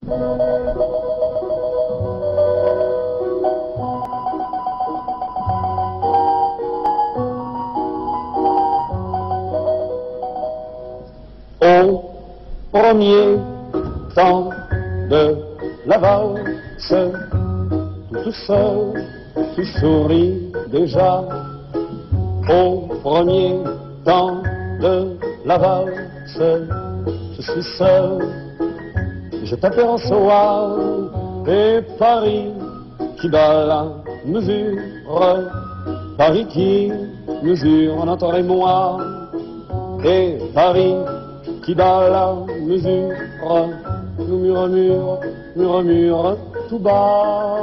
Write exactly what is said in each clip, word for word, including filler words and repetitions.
Au premier temps de la valse, tout seul, tu souris déjà. Au premier temps de la valse, je suis seul, je t'aperçois, et Paris qui bat la mesure, Paris qui mesure notre émoi, et Paris qui bat la mesure, nous murmure, murmure tout bas.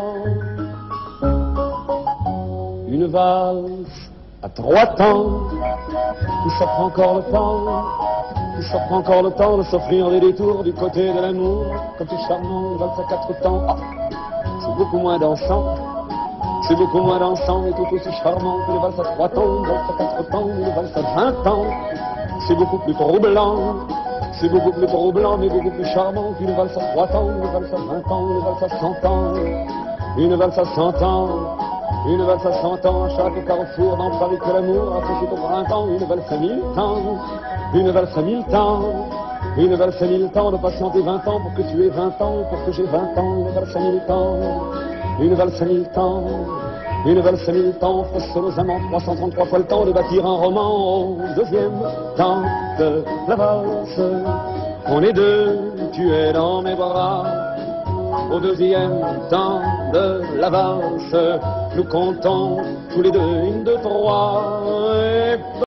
Une valse à trois temps, qui s'offre encore le temps, qui s'offre encore le temps de s'offrir des détours du côté de l'amour, comme c'est charmant, une valse à quatre temps. Ah, c'est beaucoup moins dansant, c'est beaucoup moins dansant et tout aussi charmant que les valses à trois temps, une valse à quatre temps, une valse à vingt ans. C'est beaucoup plus troublant, c'est beaucoup plus troublant, mais beaucoup plus charmant qu'une valse à trois temps, une valse à vingt ans, une valse à cent ans, une valse à cent ans, une valse à cent ans, à chaque carrefour dans Paris que l'amour a fait au printemps, une valse à mille temps, une valse à mille temps, une valse à mille temps, de patienter vingt ans pour que tu aies vingt ans, pour que j'ai vingt ans, une valse à mille temps, une valse à mille temps. Une valse à mille temps, fausse aux amants, trois cent trente-trois fois le temps de bâtir un roman. Au deuxième temps de la valse, on est deux, tu es dans mes bras. Au deuxième temps de la valse, nous comptons tous les deux, une, deux, trois. Et